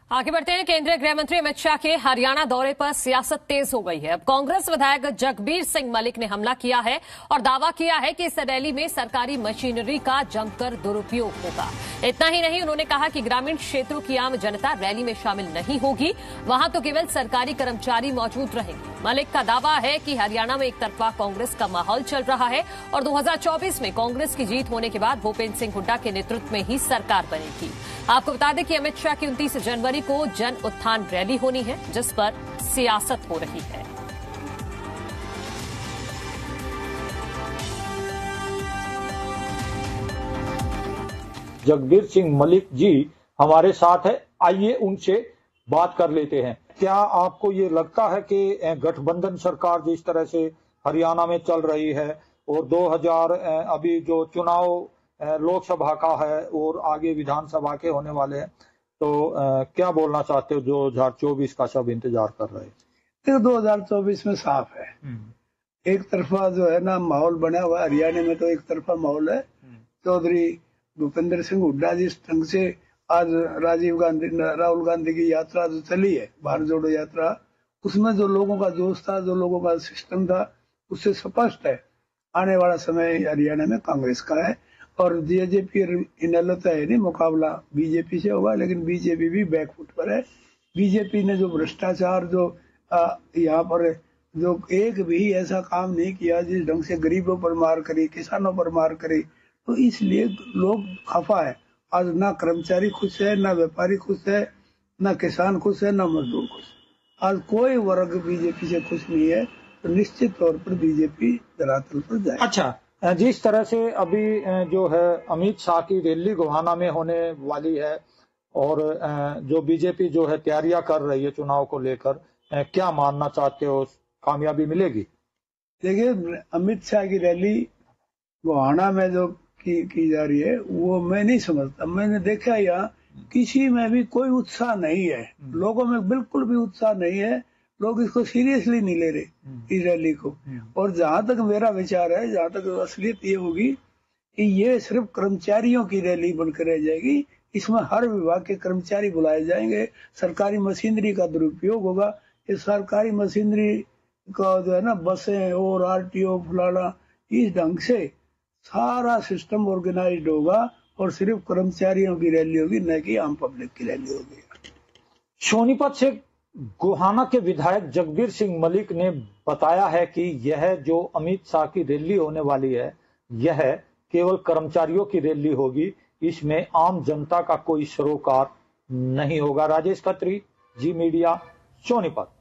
आगे बढ़ते हैं। केंद्रीय गृह मंत्री अमित शाह के हरियाणा दौरे पर सियासत तेज हो गई है। अब कांग्रेस विधायक जगबीर सिंह मलिक ने हमला किया है और दावा किया है कि इस रैली में सरकारी मशीनरी का जमकर दुरुपयोग होगा। इतना ही नहीं, उन्होंने कहा कि ग्रामीण क्षेत्रों की आम जनता रैली में शामिल नहीं होगी, वहां तो केवल सरकारी कर्मचारी मौजूद रहेंगे। मलिक का दावा है कि हरियाणा में एक तरफा कांग्रेस का माहौल चल रहा है और 2024 में कांग्रेस की जीत होने के बाद भूपेंद्र सिंह हुड्डा के नेतृत्व में ही सरकार बनेगी। आपको बता दें कि अमित शाह की 29 जनवरी को जन उत्थान रैली होनी है, जिस पर सियासत हो रही है। जगबीर सिंह मलिक जी हमारे साथ है, आइए उनसे बात कर लेते हैं। क्या आपको ये लगता है कि गठबंधन सरकार जिस तरह से हरियाणा में चल रही है और 2000 अभी जो चुनाव लोकसभा का है और आगे विधानसभा के होने वाले हैं, तो क्या बोलना चाहते हो? 2024 का सब इंतजार कर रहे हैं। 2024 में साफ है, एक तरफा जो है ना माहौल बना हुआ है। हरियाणा में तो एक तरफा माहौल है। चौधरी भूपेंद्र सिंह हुड्डा जिस ढंग से आज राहुल गांधी की यात्रा जो चली है, भारत जोड़ो यात्रा, उसमें जो लोगों का जोश था, जो लोगों का सिस्टम था, उससे स्पष्ट है आने वाला समय हरियाणा में कांग्रेस का है। और बीजेपी इनलो तो है नहीं, मुकाबला बीजेपी से होगा, लेकिन बीजेपी भी बैकफुट पर है। बीजेपी ने जो भ्रष्टाचार जो यहाँ पर जो एक भी ऐसा काम नहीं किया जिस ढंग से गरीबों पर मार करी, किसानों पर मार करी, तो इसलिए लोग खफा है। आज ना कर्मचारी खुश है, ना व्यापारी खुश है, ना किसान खुश है, ना मजदूर खुश है। आज कोई वर्ग बीजेपी से खुश नहीं है, तो निश्चित तौर पर बीजेपी धरातल पर जाए। अच्छा, जिस तरह से अभी जो है अमित शाह की रैली गोहाना में होने वाली है और जो बीजेपी जो है तैयारियां कर रही है चुनाव को लेकर, क्या मानना चाहते हो, कामयाबी मिलेगी? देखिए, अमित शाह की रैली गोहाना में जो की जा रही है वो मैं नहीं समझता। मैंने देखा यहाँ किसी में भी कोई उत्साह नहीं है, लोगों में बिल्कुल भी उत्साह नहीं है। लोग इसको सीरियसली नहीं ले रहे इस रैली को। और जहां तक मेरा विचार है, जहां तक असलियत ये होगी कि ये सिर्फ कर्मचारियों की रैली बनकर रह जाएगी। इसमें हर विभाग के कर्मचारी बुलाए जाएंगे, सरकारी मशीनरी का दुरुपयोग होगा। ये सरकारी मशीनरी का जो है ना, बसें और आरटीओ फलाना, इस ढंग से सारा सिस्टम ऑर्गेनाइज्ड होगा और सिर्फ कर्मचारियों की रैली होगी, न कि आम पब्लिक की रैली होगी। सोनीपत से गोहाना के विधायक जगबीर सिंह मलिक ने बताया है कि यह जो अमित शाह की रैली होने वाली है, यह केवल कर्मचारियों की रैली होगी, इसमें आम जनता का कोई सरोकार नहीं होगा। राजेश खत्री, जी मीडिया, सोनीपत।